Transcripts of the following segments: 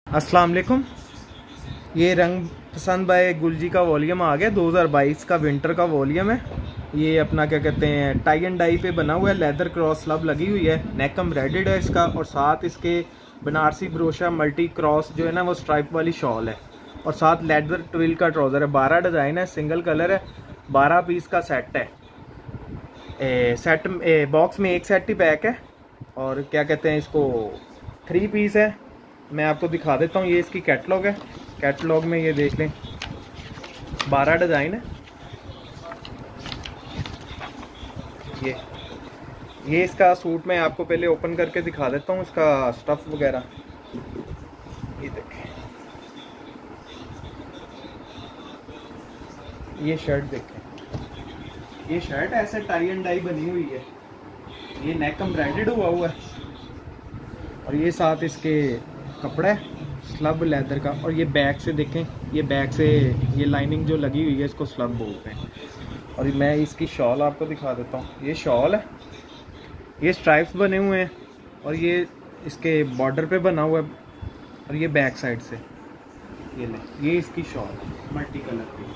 अस्सलाम वालेकुम। ये रंग पसंद बाय गुलजी का वॉल्यूम आ गया, 2022 का विंटर का वॉल्यूम है। ये अपना क्या कहते हैं टाई एंड डाई पे बना हुआ है, लेदर क्रॉस स्लब लगी हुई है, नेक एम्ब्रॉयडर्ड है इसका, और साथ इसके बनारसी ब्रोशा मल्टी क्रॉस जो है ना वो स्ट्राइप वाली शॉल है, और साथ लेदर ट्विल का ट्राउज़र है। 12 डिज़ाइन है, सिंगल कलर है, 12 पीस का सेट है। बॉक्स में एक सेट ही पैक है, और क्या कहते हैं इसको 3 पीस है। मैं आपको दिखा देता हूँ, ये इसकी कैटलॉग है। कैटलॉग में ये देख लें 12 डिज़ाइन है। ये इसका सूट मैं आपको पहले ओपन करके दिखा देता हूँ, इसका स्टफ़ वगैरह। ये देखें, ये शर्ट देखें, ये शर्ट ऐसे टाई एंड डाई बनी हुई है, ये नेक एम्ब्रॉयडर्ड हुआ है, और ये साथ इसके कपड़ा है स्लब लेदर का। और ये बैक से देखें, ये बैक से ये लाइनिंग जो लगी हुई है इसको स्लब बोलते हैं। और मैं इसकी शॉल आपको दिखा देता हूँ, ये शॉल है, ये स्ट्राइप्स बने हुए हैं, और ये इसके बॉर्डर पे बना हुआ है, और ये बैक साइड से ये ले, ये इसकी शॉल मल्टी कलर की।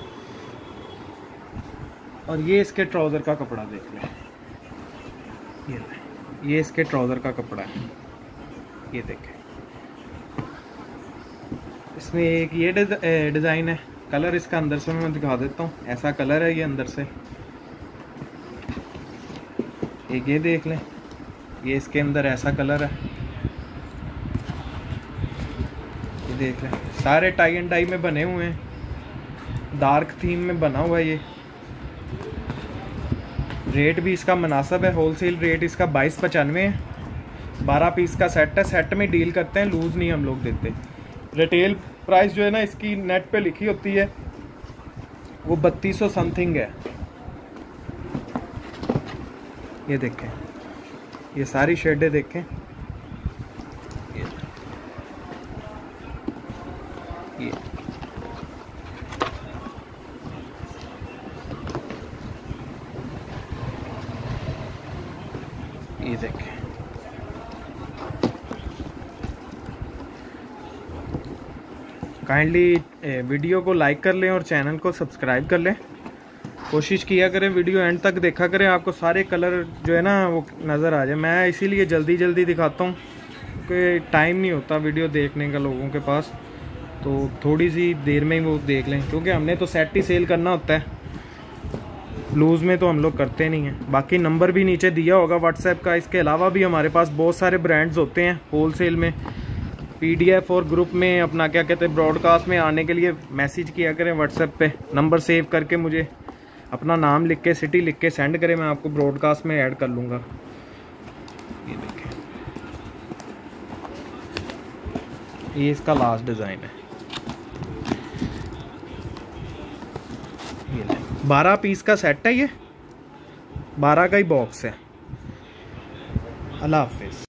और ये इसके ट्राउज़र का कपड़ा देख लें, ये ले, ये इसके ट्राउज़र का कपड़ा है, ये देखें। इसमें एक ये डिज़ाइन है, कलर इसका अंदर से मैं दिखा देता हूँ, ऐसा कलर है ये अंदर से। एक ये देख लें, ये इसके अंदर ऐसा कलर है, ये देख लें। सारे टाई एंड डाई में बने हुए हैं, डार्क थीम में बना हुआ है ये। रेट भी इसका मुनासिब है, होलसेल रेट इसका 22.95 है। 12 पीस का सेट है, सेट में डील करते हैं, लूज़ नहीं हम लोग देते। रिटेल प्राइस जो है ना इसकी नेट पे लिखी होती है वो 3200 समथिंग है। ये देखें, ये सारी शेडें देखें, ये देखें। काइंडली वीडियो को लाइक कर लें और चैनल को सब्सक्राइब कर लें। कोशिश किया करें वीडियो एंड तक देखा करें, आपको सारे कलर जो है ना वो नज़र आ जाए। मैं इसीलिए जल्दी जल्दी दिखाता हूँ कि टाइम नहीं होता वीडियो देखने का लोगों के पास, तो थोड़ी सी देर में ही वो देख लें, क्योंकि हमने तो सेट ही सेल करना होता है, लूज़ में तो हम लोग करते नहीं हैं। बाकी नंबर भी नीचे दिया होगा व्हाट्सएप का। इसके अलावा भी हमारे पास बहुत सारे ब्रांड्स होते हैं होलसेल में। PDF और ग्रुप में अपना क्या कहते हैं ब्रॉडकास्ट में आने के लिए मैसेज किया करें व्हाट्सएप पे, नंबर सेव करके मुझे अपना नाम लिख के सिटी लिख के सेंड करें, मैं आपको ब्रॉडकास्ट में ऐड कर लूँगा। ये देखें, ये इसका लास्ट डिज़ाइन है, ये 12 पीस का सेट है, ये 12 का ही बॉक्स है। अल्लाह हाफिज़।